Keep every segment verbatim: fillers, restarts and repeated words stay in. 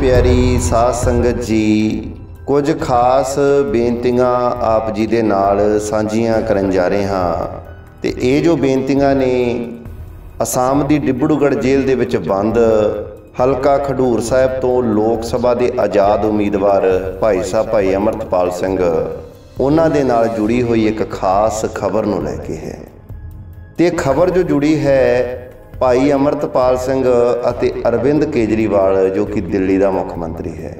प्यारी साध संगत जी, कुछ खास बेनतियां आप जी दे नाल साझियां करन जा रहे हाँ। ते ये जो बेनतियां ने आसाम की डिब्रूगढ़ जेल दे विच बंद हलका खडूर साहिब तो लोक सभा के आज़ाद उम्मीदवार भाई साहब भाई अमृतपाल सिंह उन्हां दे नाल जुड़ी हुई एक खास खबर नूं लैके है। ते खबर जो जुड़ी है भाई अमृतपाल सिंह अते अरविंद केजरीवाल जो कि दिल्ली का मुख मंत्री है।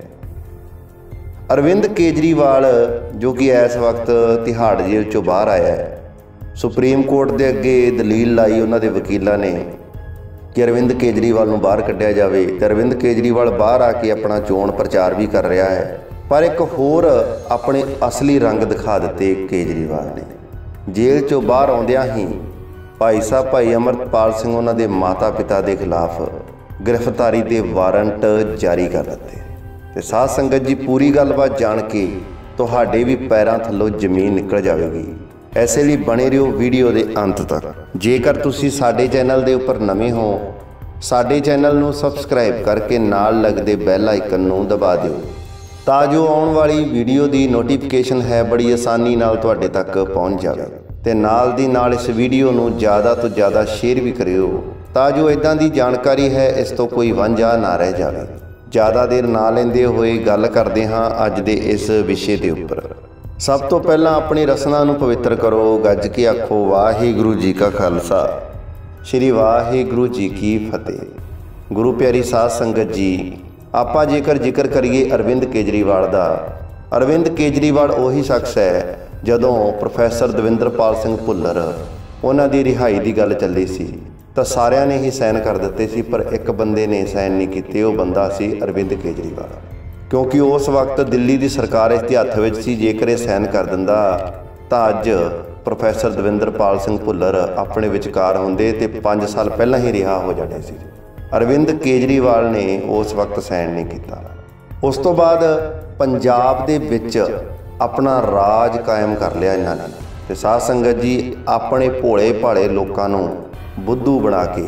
अरविंद केजरीवाल जो कि इस वक्त तिहाड़ जेल चों बाहर आया है, सुप्रीम कोर्ट के अगे दलील लाई उन्होंने वकीलों ने कि अरविंद केजरीवाल नूं बाहर कढ़िया जाए। तो अरविंद केजरीवाल बाहर आके अपना चोण प्रचार भी कर रहा है, पर एक होर अपने असली रंग दिखा दिते केजरीवाल ने। जेल चों बाहर आउंदियां ही भाई साहब भाई अमृतपाल सिंह उन्होंने माता पिता के खिलाफ गिरफ्तारी के वारंट जारी कर दिते। तो साध संगत जी, पूरी गलबात जान के तुहाडे भी पैरों थल्लों जमीन निकल जाएगी। ऐसे लिए बने रहो वीडियो के अंत तक। जेकर तुसी साडे चैनल के उपर नवे हो, साडे चैनल नूं सबसक्राइब करके नाल लगदे बैल आइकन नूं दबा दिओ, तां जो आउण वाली वीडियो की नोटिफिकेशन है बड़ी आसानी नाल तुहाडे तक पहुँच जाए। ते नाल दी नाल इस वीडियो नूं ज़्यादा तो ज़्यादा शेयर भी करियो, तां जो इदां दी जानकारी है इस तो कोई वांझा ना रह जाए। ज़्यादा देर ना लेंदे होए गल करदे हां अज दे इस विषय के उपर। सब तो पहलां अपनी रसना नूं पवित्र करो, गज के आखो वाहिगुरू जी का खालसा श्री वाहिगुरू जी की फतेह। गुरु प्यारी साध संगत जी, आपां जेकर जिक्र करिए अरविंद केजरीवाल दा, अरविंद केजरीवाल उही शख्स है जदों प्रोफैसर दविंदरपाल सिंह भुल्लर उन्हां दी रिहाई की गल चली सी तो सारिਆਂ ने ही साइन कर दिते सी, पर एक बंदे ने साइन नहीं कीते। वो बंदा सी अरविंद केजरीवाल, क्योंकि उस वक्त दिल्ली की सरकार इसके हत्थ विच सी। जेकर ये साइन कर दिंदा तां अज प्रोफैसर दविंदरपाल सिंह भुल्लर अपने विचकार होंदे ते पाँच साल पहला ही रिहा हो जाने सी। अरविंद केजरीवाल ने उस वक्त साइन नहीं किया। उस तो बाद पंजाब दे विच अपना राज कायम कर लिया इन्होंने। तो साध संगत जी, अपने भोले भाले लोगों नूं बुद्धू बना के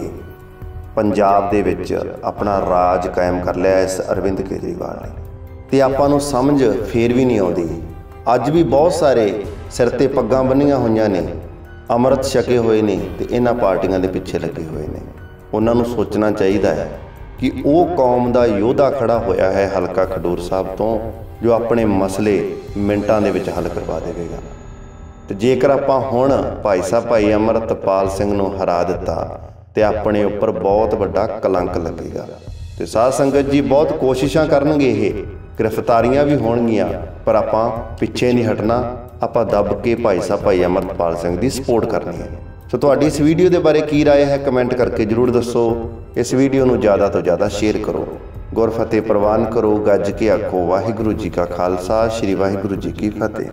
पंजाब दे विच अपना राज कायम कर लिया इस अरविंद केजरीवाल ने। तो आपां नूं समझ फिर भी नहीं आउंदी। अज भी बहुत सारे सिर ते पग्गां बन्नियां होईयां ने, अमृत छके हुए ने ते इन्हां पार्टियां दे पिछे लगे हुए ने। उन्हां नूं सोचना चाहिए है कि वो कौम का योद्धा खड़ा होया है हलका खडूर साहब तो, जो अपने मसले मिनटां दे विच हल करवा देगा। तो जेकर आपां हुण भाई साहब भाई अमृतपाल सिंह नूं हरा दिता तो अपने उपर बहुत वड्डा कलंक लगेगा। तो साध संगत जी, बहुत कोशिशां करनगे, ये गिरफ्तारियां भी होणगियां, पर आपां पिछे नहीं हटना। आपां दब के भाई साहब भाई अमृतपाल सिंह की सपोर्ट करनी है। तो तुहाडी इस वीडियो के बारे की राय है कमेंट करके जरूर दसो। इस वीडियो नूं ज़्यादा तो ज़्यादा शेयर करो, गुरफतेह प्रवान करो, गज के आखो वाहिगुरू जी का खालसा श्री वाहिगुरू जी की फतेह।